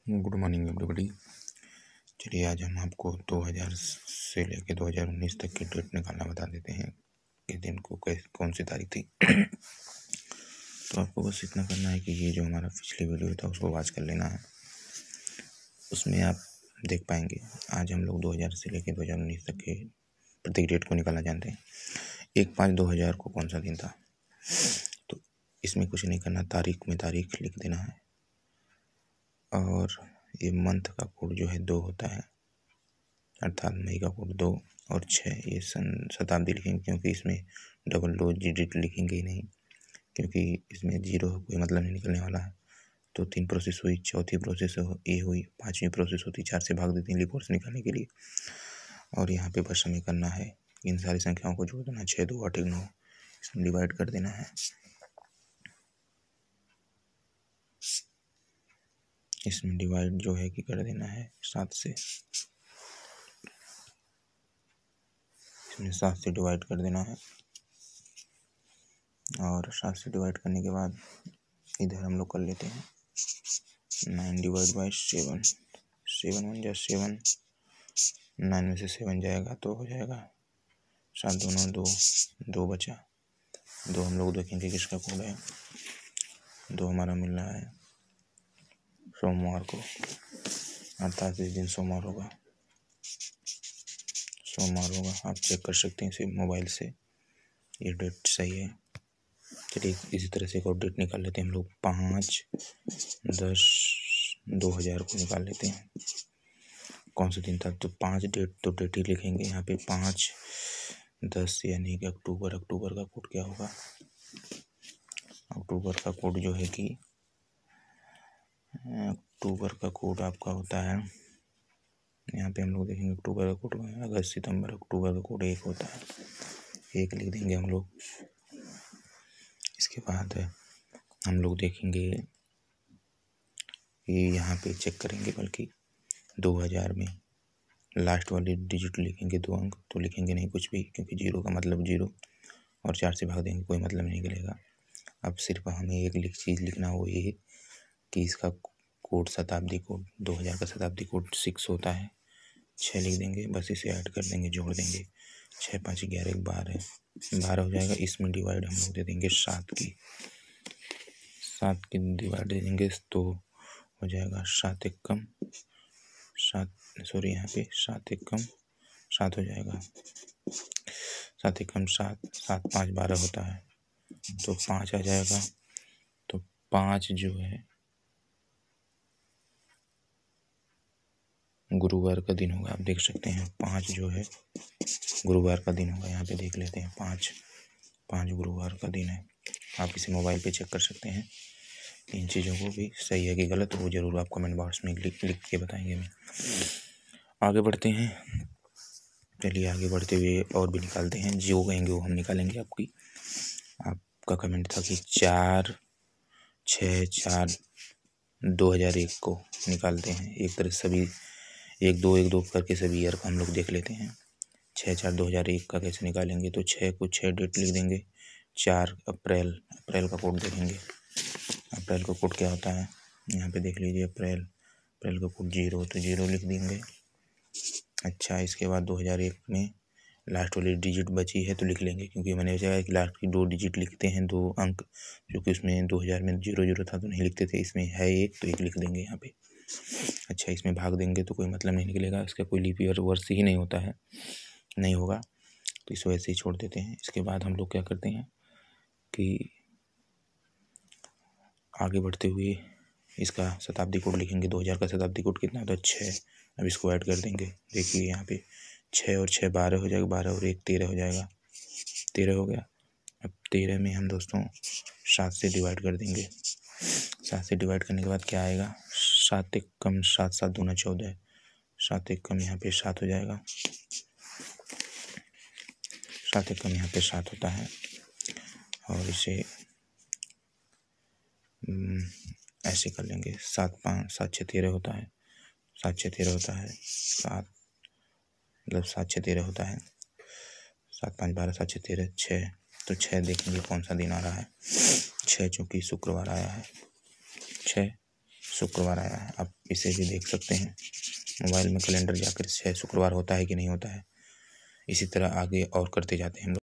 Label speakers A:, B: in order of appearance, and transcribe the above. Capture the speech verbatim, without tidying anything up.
A: Good morning everybody. चलिए आज हम आपको दो हज़ार से लेकर दो हज़ार उन्नीस तक की डेट निकालना बता देते हैं कि दिन को कैसे कौन सी तारीख थी। तो आपको बस इतना करना है कि ये जो हमारा पिछली वीडियो था उसको वॉच कर लेना है। उसमें आप देख पाएंगे आज हम लोग दो हज़ार से लेकर दो हज़ार उन्नीस तक के प्रत्येक डेट को निकालना जानते हैं। एक पाँच दो हज़ार को कौन सा दिन था, तो इसमें कुछ नहीं करना, तारीख में तारीख लिख देना है। और ये मंथ का कोड जो है दो होता है, अर्थात मई का कोड दो और छः ये सन शताब्दी लिखेंगे, क्योंकि इसमें डबल दो डिजिट लिखेंगे ही नहीं, क्योंकि इसमें जीरो कोई मतलब नहीं निकलने वाला है। तो तीन प्रोसेस हुई, चौथी प्रोसेस ये हुई, पांचवी प्रोसेस होती चार से भाग देती है रिपोर्ट्स निकालने के लिए। और यहाँ पे बस हमें करना है इन सारी संख्याओं को जोड़ देना, छः दो आठ एक नौ, इसमें डिवाइड कर देना है। इसमें डिवाइड जो है कि कर देना है सात से, इसमें सात से डिवाइड कर देना है। और सात से डिवाइड करने के बाद इधर हम लोग कर लेते हैं nine divide by seven, seven one जा सेवन, नाइन में से सेवन जाएगा तो हो जाएगा सात दो नौ, दो दो बचा। दो हम लोग देखेंगे किसका कोड है। दो हमारा मिल रहा है सोमवार को, अर्थात इस दिन सोमवार होगा, सोमवार होगा। आप चेक कर सकते हैं इसे मोबाइल से, ये डेट सही है। चलिए इसी तरह से एक और डेट निकाल लेते हैं हम लोग, पाँच दस दो हज़ार को निकाल लेते हैं कौन सा दिन था। तो पाँच डेट तो डेट ही लिखेंगे यहाँ पे, पाँच दस यानी कि अक्टूबर। अक्टूबर का कोड क्या होगा, अक्टूबर का कोड जो है कि अक्टूबर का कोड आपका होता है, यहाँ पे हम लोग देखेंगे अक्टूबर का कोड, अगस्त सितंबर, अक्टूबर का कोड एक होता है, एक लिख देंगे हम लोग। इसके बाद हम लोग देखेंगे ये यहाँ पे चेक करेंगे, बल्कि दो हज़ार में लास्ट वाली डिजिट लिखेंगे, दो अंक तो लिखेंगे नहीं कुछ भी, क्योंकि जीरो का मतलब जीरो, और चार से भाग देंगे कोई मतलब नहीं निकलेगा। अब सिर्फ हमें एक लिख चीज़ लिखना हो ये कि इसका कोड शताब्दी कोड, दो हज़ार का शताब्दी कोड सिक्स होता है, छः लिख देंगे, बस इसे ऐड कर देंगे, जोड़ देंगे, छः पाँच ग्यारह बारह, बारह हो जाएगा। इसमें डिवाइड हम लोग दे देंगे सात की, सात की डिवाइड दे देंगे तो हो जाएगा सात एक कम सात, सॉरी यहाँ पे सात एक कम सात हो जाएगा, सात एक कम सात, सात पाँच बारह होता है तो पाँच आ जाएगा। तो पाँच जो है गुरुवार का दिन होगा, आप देख सकते हैं पाँच जो है गुरुवार का दिन होगा। यहाँ पे देख लेते हैं पाँच, पाँच गुरुवार का दिन है। आप इसे मोबाइल पे चेक कर सकते हैं। इन चीज़ों को भी सही है कि गलत हो ज़रूर आप कमेंट बॉक्स में लिख लिख के बताएंगे। मैं आगे बढ़ते हैं, चलिए आगे बढ़ते हुए और भी निकालते हैं, जो कहेंगे वो हम निकालेंगे। आपकी आपका कमेंट था कि चार छः चार दो हज़ार एक को निकालते हैं। एक तरह सभी एक दो एक दो करके सभी ईयर का हम लोग देख लेते हैं। छः चार दो हज़ार एक का कैसे निकालेंगे, तो छः को छः डेट लिख देंगे, चार अप्रैल, अप्रैल का कोड देखेंगे। अप्रैल का कोड क्या होता है, यहाँ पे देख लीजिए अप्रैल, अप्रैल का कोड जीरो, तो जीरो लिख देंगे। अच्छा, इसके बाद दो हज़ार एक में लास्ट वाली डिजिट बची है तो लिख लेंगे, क्योंकि मैंने सोचा कि लास्ट की दो डिजिट लिखते हैं, दो अंक, क्योंकि उसमें दो हज़ार में जीरो जीरो था तो नहीं लिखते थे, इसमें है एक तो एक लिख देंगे यहाँ पे। अच्छा, इसमें भाग देंगे तो कोई मतलब नहीं निकलेगा, इसका कोई लीप ईयर वर्ष ही नहीं होता है, नहीं होगा, तो इस वजह से ही छोड़ देते हैं। इसके बाद हम लोग क्या करते हैं कि आगे बढ़ते हुए इसका शताब्दी कोड लिखेंगे। दो हज़ार का शताब्दी कोड कितना होता है, छः। अब इसको ऐड कर देंगे, देखिए यहाँ पे छः और छः बारह हो जाएगा, बारह और एक तेरह हो जाएगा, तेरह हो गया। अब तेरह में हम दोस्तों सात से डिवाइड कर देंगे, सात से डिवाइड करने के बाद क्या आएगा, सात एक कम सात, सात दूना चौदह, सात एक कम यहाँ पे सात हो जाएगा, सात एक कम यहाँ पे सात होता है। और इसे ऐसे कर लेंगे, सात पाँच सात छः तेरह होता है, सात छः तेरह होता है, सात मतलब सात छः तेरह होता है, सात पाँच बारह, सात छः तेरह, छः, तो छः देखेंगे कौन सा दिन आ रहा है। छः चूँकि शुक्रवार आया है, छः शुक्रवार आया है। आप इसे भी देख सकते हैं मोबाइल में कैलेंडर जाकर छः शुक्रवार होता है कि नहीं होता है। इसी तरह आगे और करते जाते हैं हम लोग।